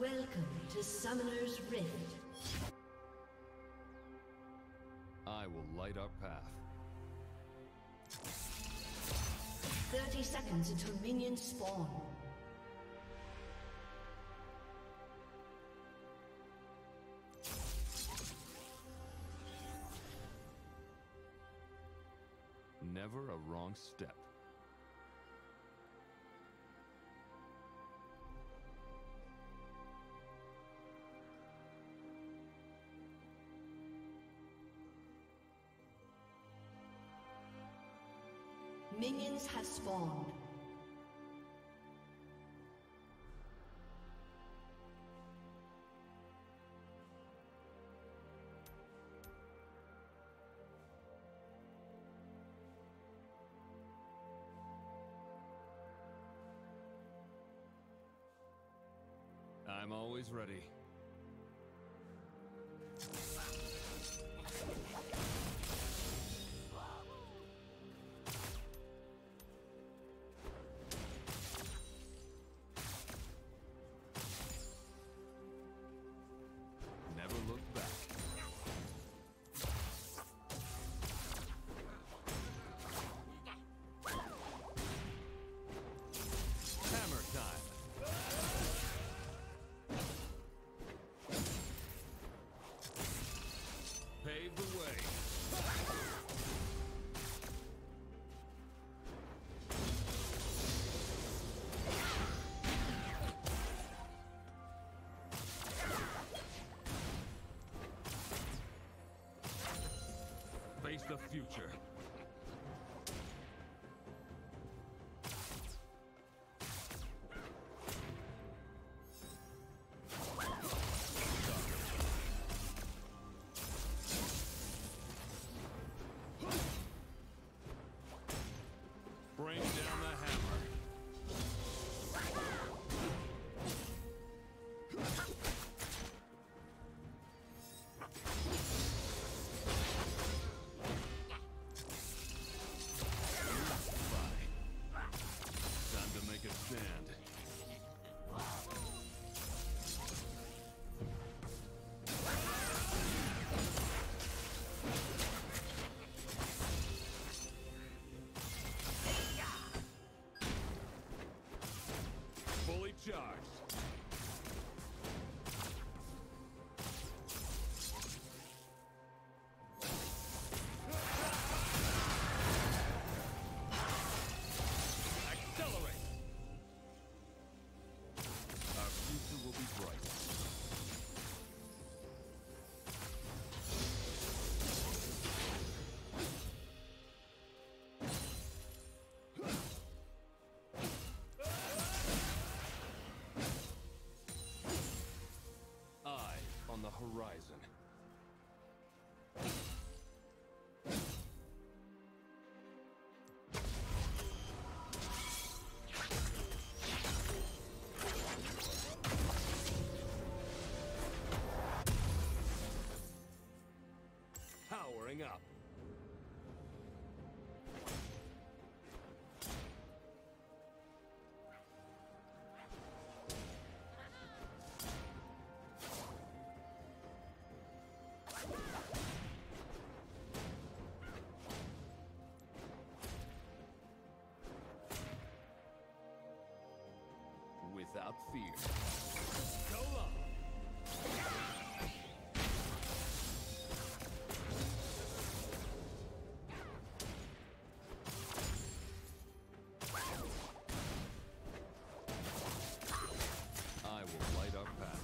Welcome to Summoner's Rift. I will light our path. 30 seconds until minions spawn. Never a wrong step. Minions have spawned. I'm always ready. Never look back. Hammer time. Pave the way. Face the future. Bring down the hammer. Time to make a stand. Fully charged. Accelerate. Our future will be bright. Eye on the horizon. Powering up. Without fear. Go long. I will light our path.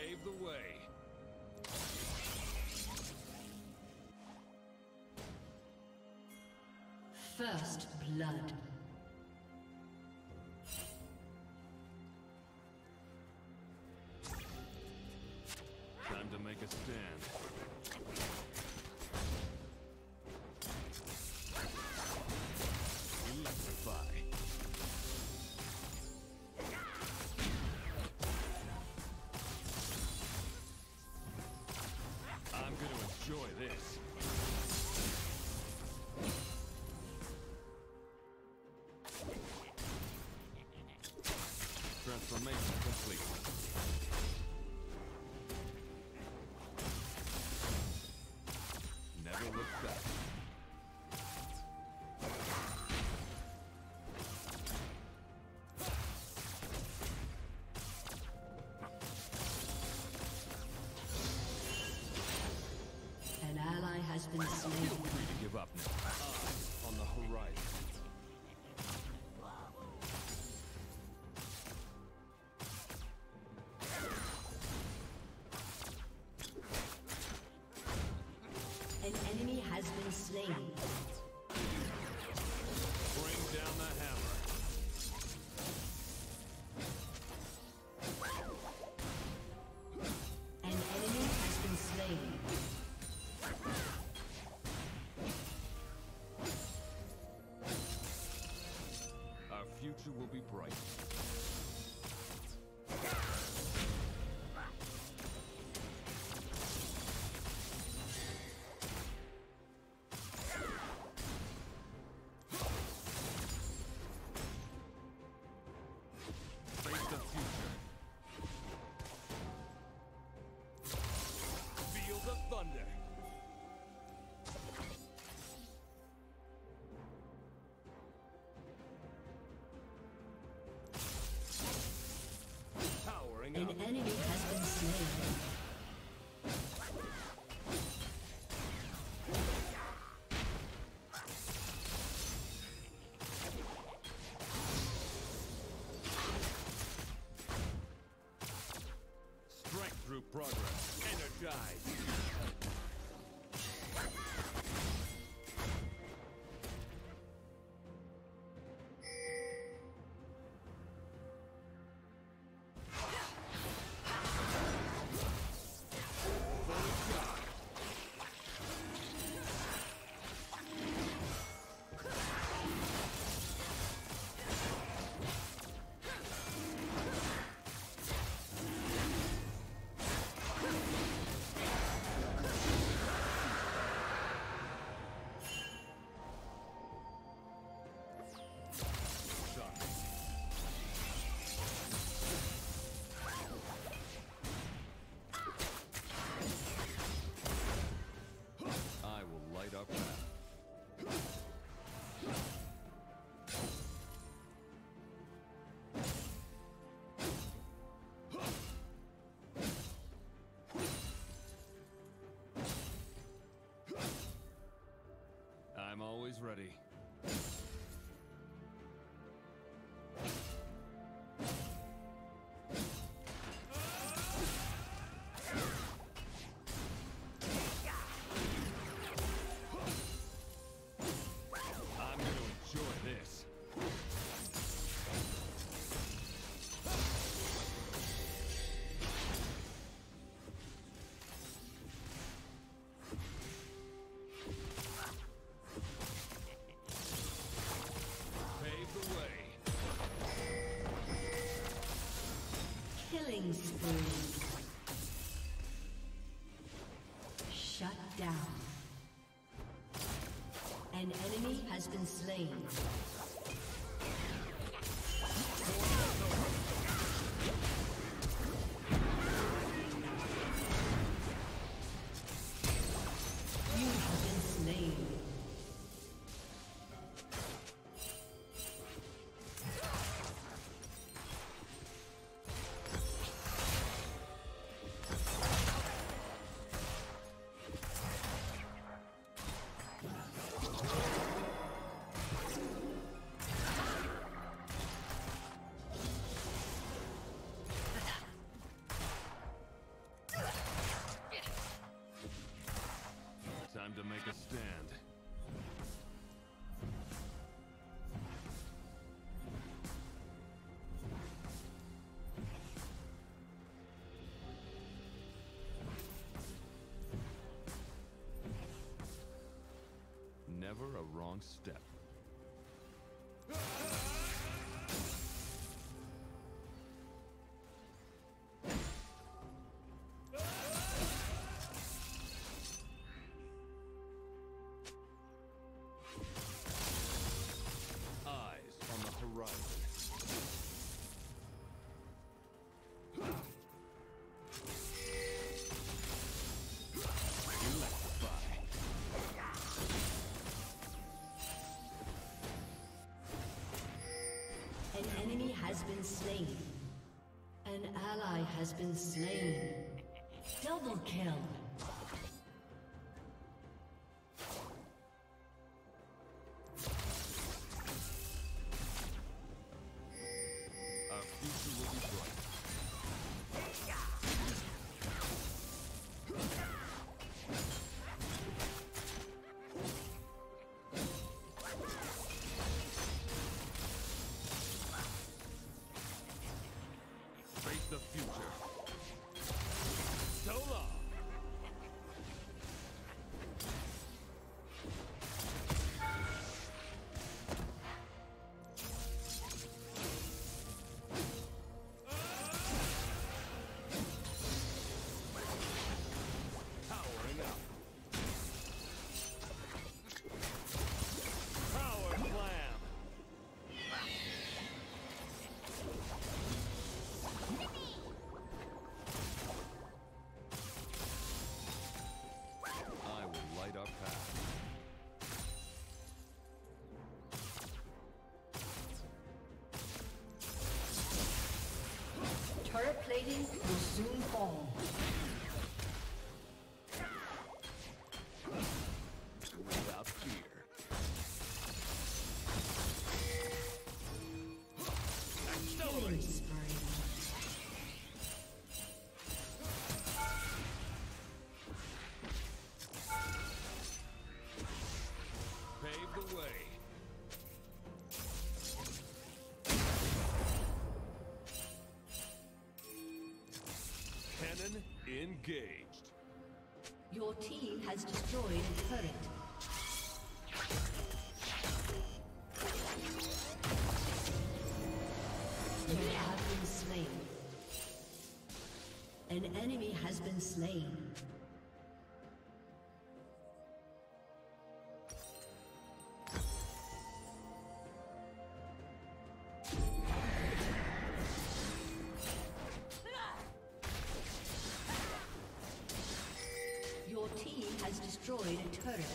Pave the way. First blood. Time to make a stand. Electrify. I'm going to enjoy this. Transformation complete. Never look back. An ally has been slain. Feel free to give up now. Eyes on the horizon. An enemy has been slain. Bring down the hammer. An enemy has been slain. Our future will be bright. Face the future. Feel the thunder. Powering An up. enemy has been slain. Strength through progress. Energize. I will light our path. I'm always ready. I'm going to enjoy this. Pave the way. Killing spree. Shut down. An enemy has been slain. You have been slain. Time to make a stand. Never a wrong step. Eyes on the horizon. Electrify. An enemy has been slain. An ally has been slain. Double kill. Our future will be bright. Face the future. So long. Powering up. Power slam. I will light our path. Turret plating will soon fall. Without fear. Killing spree. Pave the way. Cannon engaged. Your team has destroyed a turret. You have been slain. An enemy has been slain. Your team has destroyed a turret.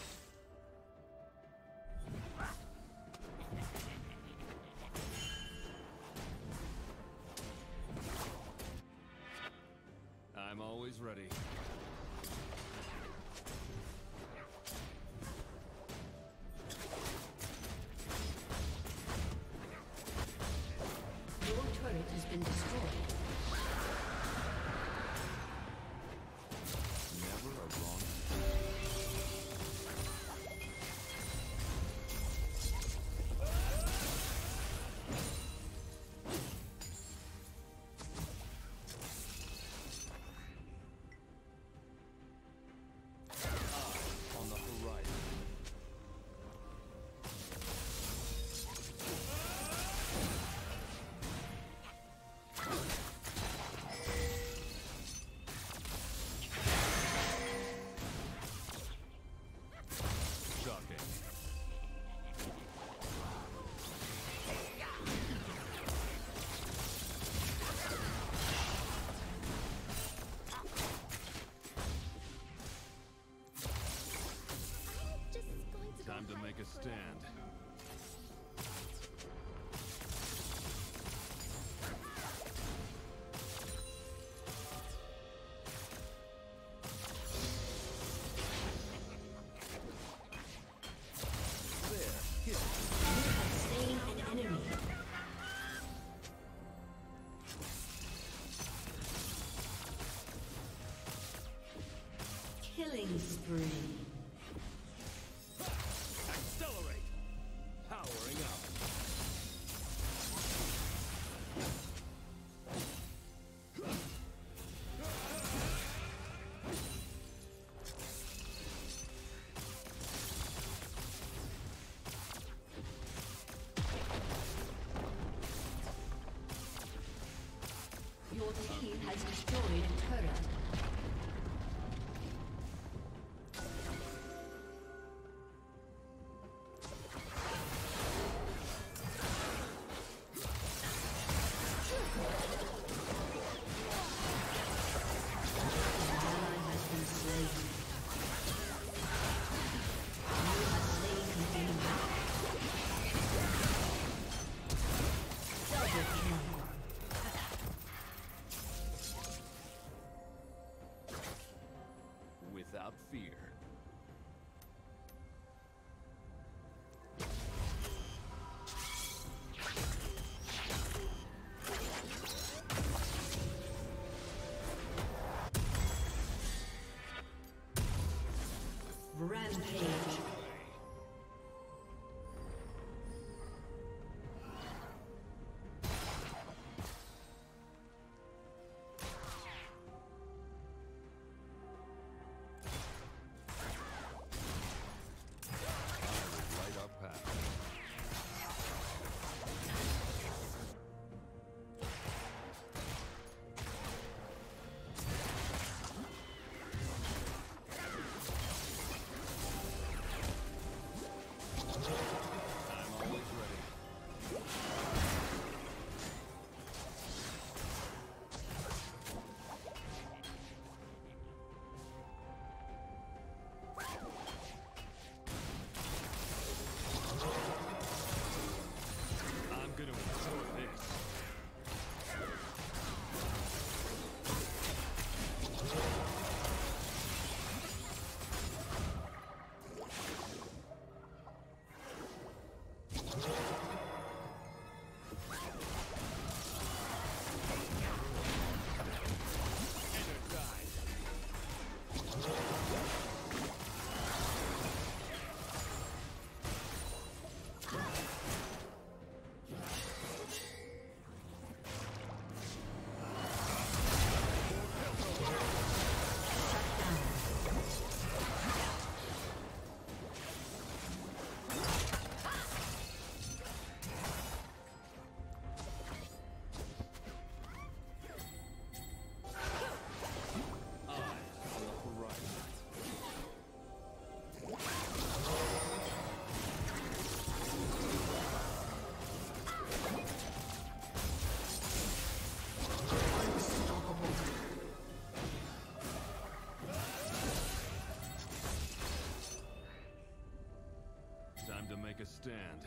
I'm always ready. Your turret has been destroyed. Never a wrong. On the horizon. Shocking. Time to make a stand. Slain an enemy. Killing spree. Accelerate! Powering up. Your team has destroyed a turret. Without fear. Rampage. Make a stand.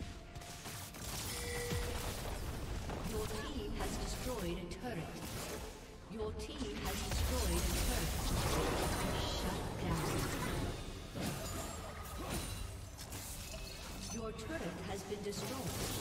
Your team has destroyed a turret. Your team has destroyed a turret. Shut down. Your turret has been destroyed.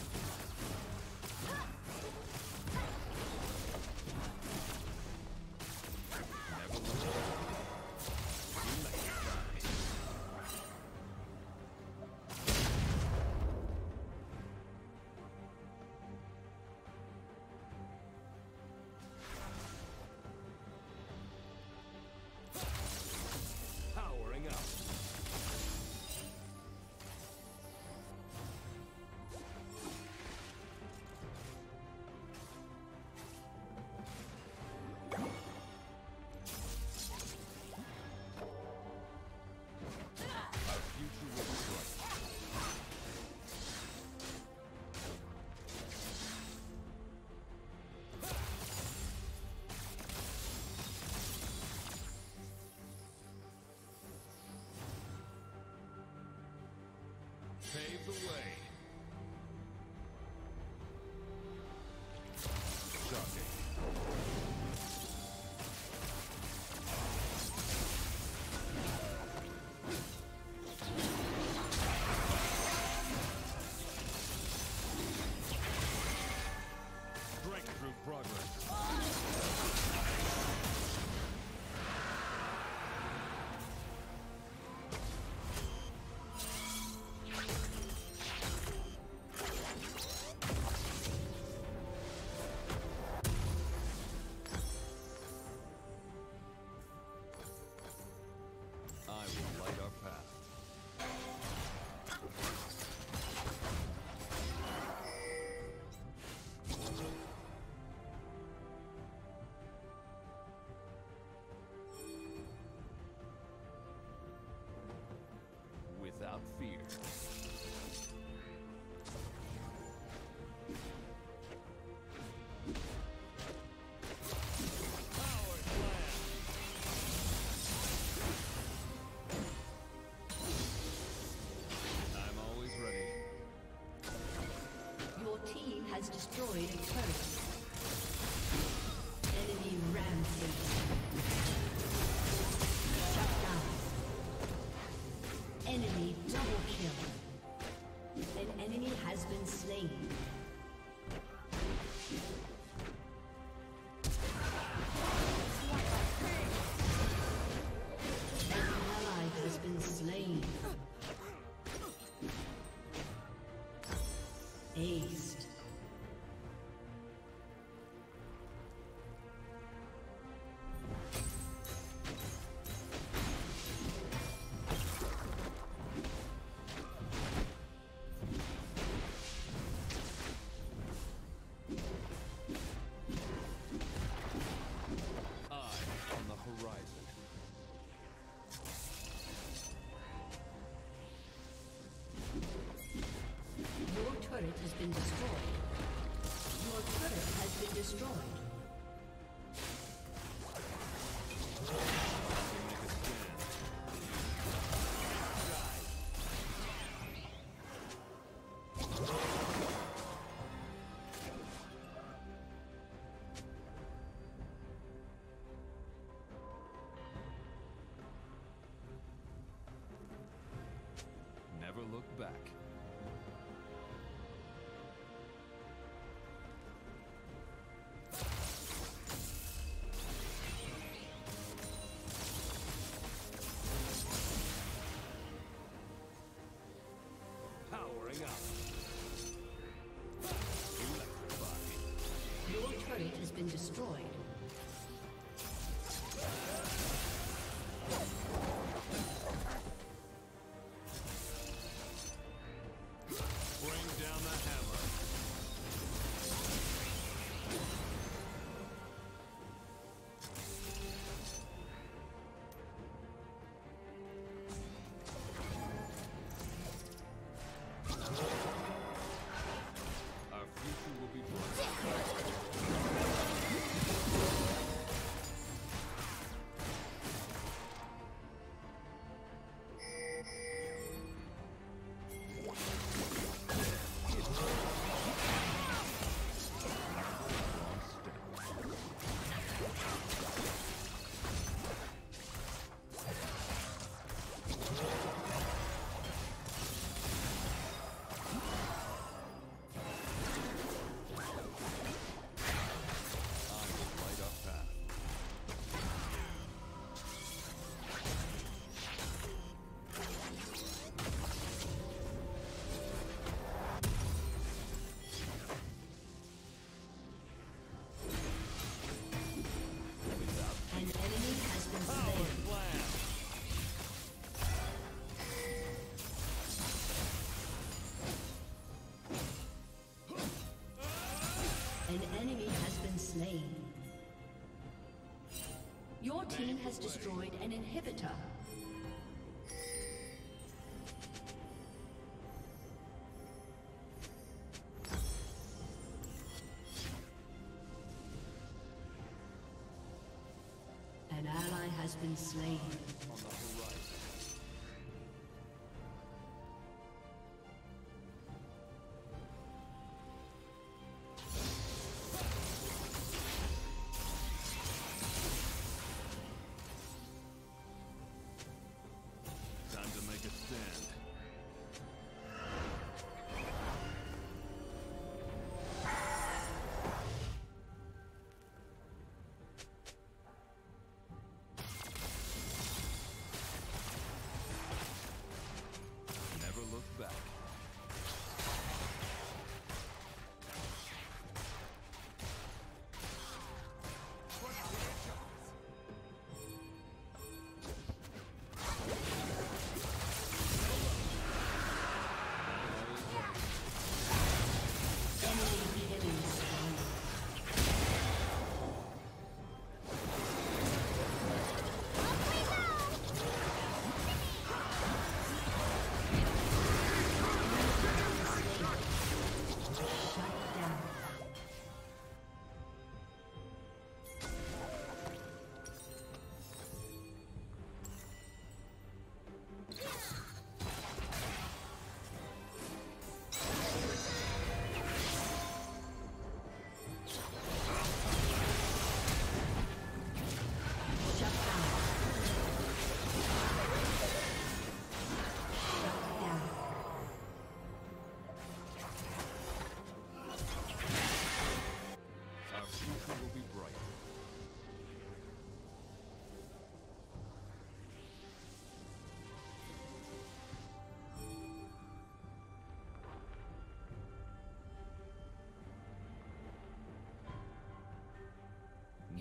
Pave the way. Shocking. Breakthrough progress. without fear. Has destroyed a turret. Enemy rampage. Shut down. Enemy double kill. An enemy has been slain. An ally has been slain. Aced. Has been destroyed. Your turret has been destroyed. Never look back. Your turret has been destroyed. Bring down the hammer. Our future will be bright. An enemy has been slain. Your team has destroyed an inhibitor. An ally has been slain. On the horizon. Time to make a stand.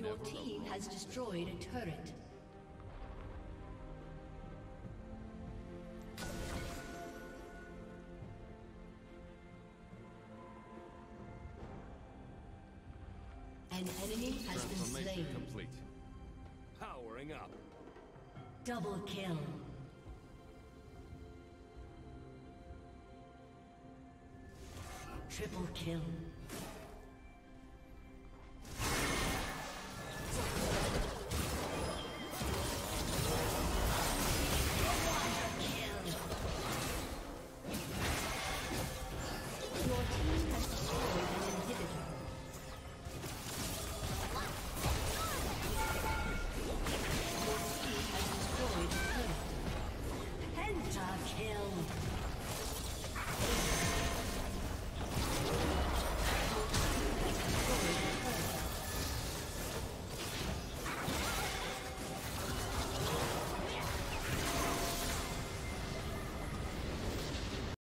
Your team has destroyed a turret. An enemy has been slain. Complete. Powering up. Double kill. Triple kill.